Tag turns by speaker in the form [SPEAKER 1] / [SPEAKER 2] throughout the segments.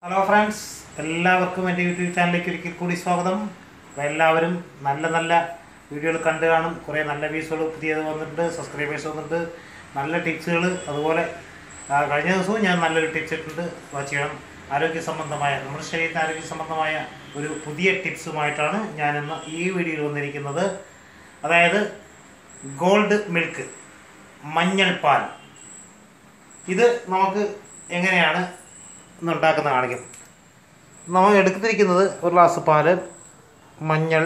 [SPEAKER 1] Hello friends, എല്ലാവർക്കും എൻ്റെ YouTube ചാനലിലേക്ക് ഒരിക്കൽ കൂടി സ്വാഗതം. എല്ലാവരും നല്ല നല്ല വീഡിയോകൾ കണ്ടു കാണും. കുറേ നല്ല വ്യൂസുകൾ പുതിയത് വന്നിട്ടുണ്ട്, സബ്സ്ക്രൈബേഴ്സ് വന്നിട്ടുണ്ട്, നല്ല ടിപ്സുകൾ. അതുപോലെ കഴിഞ്ഞ ദിവസവും ഞാൻ നല്ലൊരു ടിപ്സ് ഇട്ടിട്ടുണ്ട്, വാച്ച് ചെയ്യണം. ആരോഗ്യ സംബന്ധമായ, നമ്മുടെ ശരീരത്തിന് ആരോഗ്യ സംബന്ധമായ ഒരു പുതിയ ടിപ്സുമായിട്ടാണ് ഞാനിന്ന് ഈ വീഡിയോയിൽ വന്നിരിക്കുന്നത്. അതായത് ഗോൾഡ് മിൽക്ക്, മഞ്ഞൾ പാൽ. ഇത് നമുക്ക് എങ്ങനെയാണ് ഉണ്ടാക്കുന്ന കാണിക്കും. നമ്മൾ എടുത്തിരിക്കുന്നത് ഒരു ഗ്ലാസ് പാല്, മഞ്ഞൾ,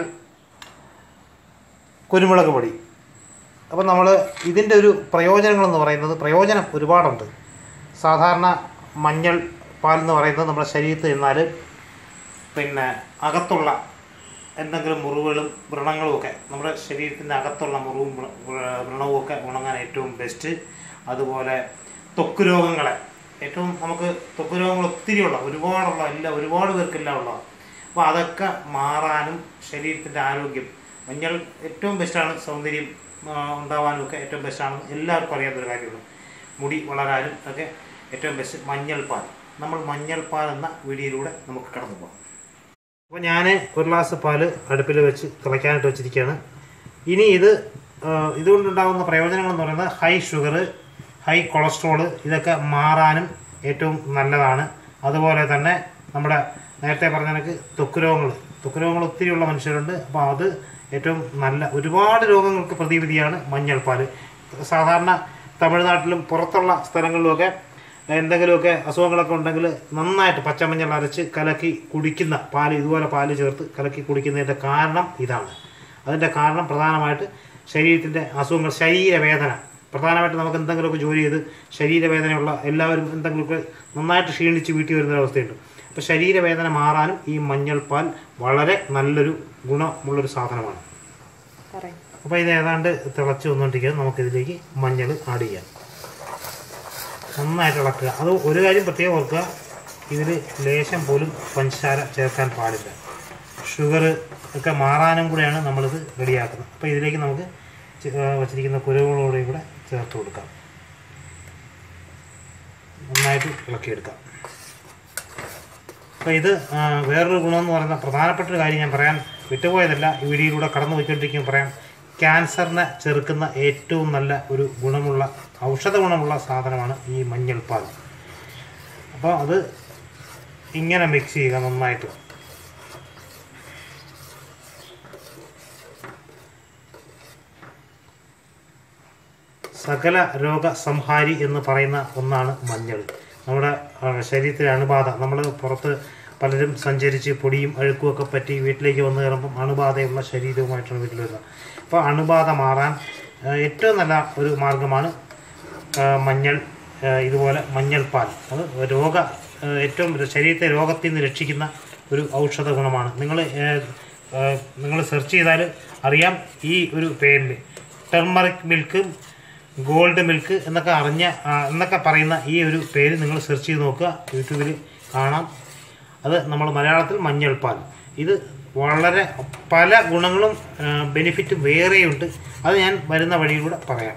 [SPEAKER 1] കുരുമുളക് പൊടി. അപ്പോൾ നമ്മൾ ഇതിൻ്റെ ഒരു പ്രയോജനങ്ങളെന്ന് പറയുന്നത്, പ്രയോജനം ഒരുപാടുണ്ട്. സാധാരണ മഞ്ഞൾ പാൽ എന്ന് പറയുന്നത് നമ്മുടെ ശരീരത്തിൽ നിന്നാൽ അകത്തുള്ള എന്തെങ്കിലും മുറിവുകളും വ്രണങ്ങളും ഒക്കെ, നമ്മുടെ ശരീരത്തിൻ്റെ അകത്തുള്ള മുറിവും വ്രണവും ഒക്കെ ഉണങ്ങാൻ ഏറ്റവും ബെസ്റ്റ്. അതുപോലെ ത്വക്ക് രോഗങ്ങളെ ഏറ്റവും, നമുക്ക് ത്വക്ക് രോഗങ്ങൾ ഒത്തിരിയുള്ള, ഒരുപാട് പേർക്കെല്ലാം ഉള്ളതാണ്. അപ്പോൾ അതൊക്കെ മാറാനും ശരീരത്തിൻ്റെ ആരോഗ്യം, മഞ്ഞൾ ഏറ്റവും ബെസ്റ്റാണ്. സൗന്ദര്യം ഉണ്ടാവാനും ഒക്കെ ഏറ്റവും ബെസ്റ്റാണ്, എല്ലാവർക്കും അറിയാത്തൊരു കാര്യമാണ്. മുടി വളരാനും ഒക്കെ ഏറ്റവും ബെസ്റ്റ് മഞ്ഞൾ പാൽ. നമ്മൾ മഞ്ഞൾ പാൽ എന്ന വീഡിയോയിലൂടെ നമുക്ക് കടന്നു പോകാം. അപ്പോൾ ഞാൻ ഒരു ഗ്ലാസ് പാൽ അടുപ്പിൽ വെച്ച് തിളയ്ക്കാനായിട്ട് വെച്ചിരിക്കുകയാണ്. ഇനി ഇതുകൊണ്ടുണ്ടാകുന്ന പ്രയോജനങ്ങളെന്ന് പറയുന്നത് ഹൈ ഷുഗർ, ഹൈ കൊളസ്ട്രോൾ ഇതൊക്കെ മാറാനും ഏറ്റവും നല്ലതാണ്. അതുപോലെ തന്നെ നമ്മുടെ നേരത്തെ പറഞ്ഞ കണക്ക് ത്വക്ക് രോഗങ്ങൾ ഒത്തിരിയുള്ള മനുഷ്യരുണ്ട്. അപ്പോൾ അത് ഏറ്റവും നല്ല, ഒരുപാട് രോഗങ്ങൾക്ക് പ്രതിവിധിയാണ് മഞ്ഞൾ പാൽ. സാധാരണ തമിഴ്നാട്ടിലും പുറത്തുള്ള സ്ഥലങ്ങളിലുമൊക്കെ എന്തെങ്കിലുമൊക്കെ അസുഖങ്ങളൊക്കെ ഉണ്ടെങ്കിൽ നന്നായിട്ട് പച്ചമഞ്ഞൾ അരച്ച് കലക്കി കുടിക്കുന്ന പാൽ, ഇതുപോലെ പാല് ചേർത്ത് കലക്കി കുടിക്കുന്നതിൻ്റെ കാരണം ഇതാണ്. അതിൻ്റെ കാരണം പ്രധാനമായിട്ട് ശരീരത്തിൻ്റെ അസുഖങ്ങൾ, ശരീരവേദന. പ്രധാനമായിട്ട് നമുക്ക് എന്തെങ്കിലുമൊക്കെ ജോലി ചെയ്ത് ശരീരവേദനയുള്ള എല്ലാവരും എന്തെങ്കിലുമൊക്കെ നന്നായിട്ട് ക്ഷീണിച്ച് വീട്ടിൽ വരുന്നൊരവസ്ഥയുണ്ട്. അപ്പോൾ ശരീരവേദന മാറാനും ഈ മഞ്ഞൾപ്പാൽ വളരെ നല്ലൊരു ഗുണമുള്ളൊരു സാധനമാണ്. അപ്പോൾ ഇത് ഏതാണ്ട് തിളച്ച് വന്നുകൊണ്ടിരിക്കുന്നത്. നമുക്കിതിലേക്ക് മഞ്ഞൾ ആഡ് ചെയ്യാം, നന്നായിട്ട് ഇളക്കുക. അത് ഒരു കാര്യം പ്രത്യേകം ഓർക്കുക, ഇതിൽ ലേശം പോലും പഞ്ചസാര ചേർക്കാൻ പാടില്ല. ഷുഗർ ഒക്കെ മാറാനും കൂടെയാണ് നമ്മളിത് റെഡിയാക്കുന്നത്. അപ്പോൾ ഇതിലേക്ക് നമുക്ക് വച്ചിരിക്കുന്ന കുരുമുളക് കൂടെ ചേർത്ത് കൊടുക്കാം, നന്നായിട്ട് ഇളക്കിയെടുക്കാം. അപ്പോൾ ഇത് വേറൊരു ഗുണമെന്ന് പറയുന്ന പ്രധാനപ്പെട്ടൊരു കാര്യം ഞാൻ പറയാൻ വിട്ടുപോയതല്ല, ഈ വീഡിയോയിലൂടെ കടന്നു പോയിക്കൊണ്ടിരിക്കുമ്പോൾ പറയാം. ക്യാൻസറിനെ ചെറുക്കുന്ന ഏറ്റവും നല്ല ഒരു ഗുണമുള്ള, ഔഷധ ഗുണമുള്ള സാധനമാണ് ഈ മഞ്ഞൾ പാൽ. അപ്പോൾ അത് ഇങ്ങനെ മിക്സ് ചെയ്യുക നന്നായിട്ട്. സകല രോഗസംഹാരി എന്ന് പറയുന്ന ഒന്നാണ് മഞ്ഞൾ. നമ്മുടെ ശരീരത്തിലെ അണുബാധ, നമ്മൾ പുറത്ത് പലരും സഞ്ചരിച്ച് പൊടിയും അഴുക്കുമൊക്കെ പറ്റി വീട്ടിലേക്ക് വന്നു കയറുമ്പം അണുബാധയുള്ള ശരീരവുമായിട്ടാണ് വീട്ടിൽ വരുന്നത്. അപ്പോൾ അണുബാധ മാറാൻ ഏറ്റവും നല്ല ഒരു മാർഗമാണ് മഞ്ഞൾ. ഇതുപോലെ മഞ്ഞൾപ്പാൽ, അത് ഏറ്റവും ശരീരത്തെ രോഗത്തിൽ നിന്ന് രക്ഷിക്കുന്ന ഒരു ഔഷധ ഗുണമാണ്. നിങ്ങൾ സെർച്ച് ചെയ്താൽ അറിയാം ഈ ഒരു പേരിൽ, ടെർമറിക് മിൽക്ക്, ഗോൾഡ് മിൽക്ക് എന്നൊക്കെ പറയുന്ന ഈ ഒരു പേര് നിങ്ങൾ സെർച്ച് ചെയ്ത് നോക്കുക, യൂട്യൂബിൽ കാണാം. അത് നമ്മൾ മലയാളത്തിൽ മഞ്ഞൾപ്പാൽ. ഇത് വളരെ പല ഗുണങ്ങളും ബെനിഫിറ്റ് വേറെയുണ്ട്, അത് ഞാൻ വരുന്ന വഴിയിലൂടെ പറയാം.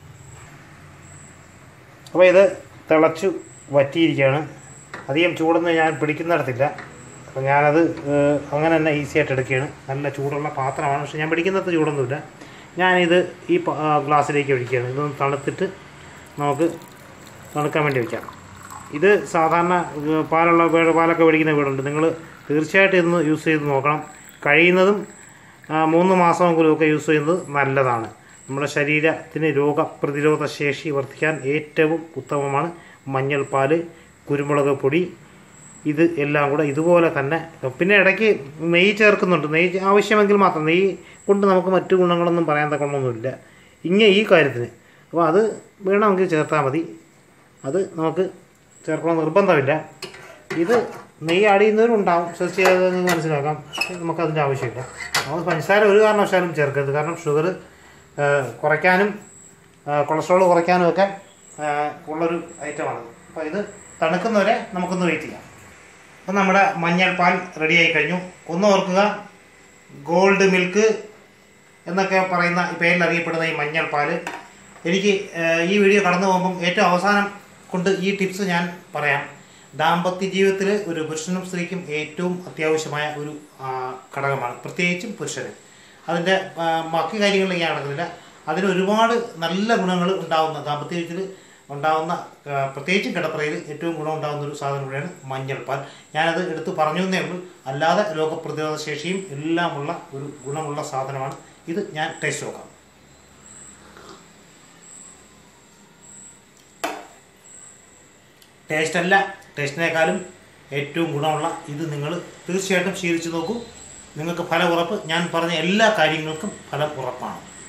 [SPEAKER 1] അപ്പോൾ ഇത് തിളച്ചു വറ്റിയിരിക്കുകയാണ്. അധികം ചൂടൊന്നും ഞാൻ പിടിക്കുന്നിടത്തില്ല. അപ്പോൾ ഞാനത് അങ്ങനെ തന്നെ ഈസി ആയിട്ട് എടുക്കുകയാണ്. നല്ല ചൂടുള്ള പാത്രമാണ്, പക്ഷെ ഞാൻ പിടിക്കുന്നത് ചൂടൊന്നുമില്ല. ഞാനിത് ഈ ഗ്ലാസ്സിലേക്ക് ഒഴിക്കുകയാണ്. ഇതൊന്ന് തണുത്തിട്ട് നമുക്ക് തണുക്കാൻ വേണ്ടി വയ്ക്കാം. ഇത് സാധാരണ പാലൊക്കെ മേടിക്കുന്ന വീടുണ്ട്, നിങ്ങൾ തീർച്ചയായിട്ടും ഇതൊന്ന് യൂസ് ചെയ്ത് നോക്കണം. കഴിയുന്നതും 3 മാസമെങ്കിലുമൊക്കെ യൂസ് ചെയ്യുന്നത് നല്ലതാണ്. നമ്മുടെ ശരീരത്തിന് രോഗപ്രതിരോധ ശേഷി വർദ്ധിക്കാൻ ഏറ്റവും ഉത്തമമാണ് മഞ്ഞൾപ്പാൽ, കുരുമുളക് പൊടി. ഇത് എല്ലാം കൂടെ ഇതുപോലെ തന്നെ. പിന്നെ ഇടയ്ക്ക് നെയ്യ് ചേർക്കുന്നുണ്ട്, നെയ്യ് ആവശ്യമെങ്കിൽ മാത്രം. നെയ്യ് കൊണ്ട് നമുക്ക് മറ്റു ഗുണങ്ങളൊന്നും പറയാൻ തക്കൊന്നുമില്ല ഈ കാര്യത്തിന്. അപ്പോൾ അത് വേണമെങ്കിൽ ചേർത്താൽ മതി, അത് നമുക്ക് ചേർക്കണം നിർബന്ധമില്ല. ഇത് നെയ്യ് ആഡ് ചെയ്യുന്നവരുണ്ടാവും, സെർച്ച് ചെയ്ത് നിങ്ങൾക്ക് മനസ്സിലാക്കാം. നമുക്കതിൻ്റെ ആവശ്യമില്ല. നമുക്ക് പഞ്ചസാര ഒരു കാരണവശാലും ചേർക്കരുത്, കാരണം ഷുഗർ കുറയ്ക്കാനും കൊളസ്ട്രോൾ കുറയ്ക്കാനും ഒക്കെ ഉള്ളൊരു ഐറ്റമാണ്. അപ്പോൾ ഇത് തണുക്കുന്നവരെ നമുക്കൊന്ന് വെയിറ്റ് ചെയ്യാം. അപ്പോൾ നമ്മുടെ മഞ്ഞൾപ്പാൽ റെഡിയായി കഴിഞ്ഞു. ഒന്ന് ഓർക്കുക, ഗോൾഡ് മിൽക്ക് എന്നൊക്കെ പറയുന്ന പേരിൽ അറിയപ്പെടുന്ന ഈ മഞ്ഞൾപ്പാൽ. എനിക്ക് ഈ വീഡിയോ കടന്നു പോകുമ്പം ഏറ്റവും അവസാനം കൊണ്ട് ഈ ടിപ്സ് ഞാൻ പറയാം. ദാമ്പത്യ ജീവിതത്തിൽ ഒരു പുരുഷനും സ്ത്രീക്കും ഏറ്റവും അത്യാവശ്യമായ ഒരു ഘടകമാണ്, പ്രത്യേകിച്ചും പുരുഷന്. അതിൻ്റെ ബാക്കി കാര്യങ്ങളിൽ ഞാൻ നടക്കുന്നില്ല. അതിന് ഒരുപാട് നല്ല ഗുണങ്ങൾ ഉണ്ടാകുന്ന, ദാമ്പത്യ ജീവിതത്തിൽ ഉണ്ടാകുന്ന, പ്രത്യേകിച്ചും കിടപ്പറയിൽ ഏറ്റവും ഗുണം ഉണ്ടാകുന്ന ഒരു സാധനം കൂടിയാണ് മഞ്ഞൾപ്പാൽ. ഞാനത് എടുത്ത് പറഞ്ഞു എന്നേ ഉള്ളൂ. അല്ലാതെ രോഗപ്രതിരോധ ശേഷിയും എല്ലാമുള്ള ഒരു ഗുണമുള്ള സാധനമാണ് ഇത്. ഞാൻ ടേസ്റ്റ് നോക്കാം. ടേസ്റ്റല്ല, ടേസ്റ്റിനേക്കാളും ഏറ്റവും ഗുണമുള്ള ഇത് നിങ്ങൾ തീർച്ചയായിട്ടും ശീലിച്ചു നോക്കൂ. നിങ്ങൾക്ക് ഫലം ഉറപ്പ്. ഞാൻ പറഞ്ഞ എല്ലാ കാര്യങ്ങൾക്കും ഫലം ഉറപ്പാണ്.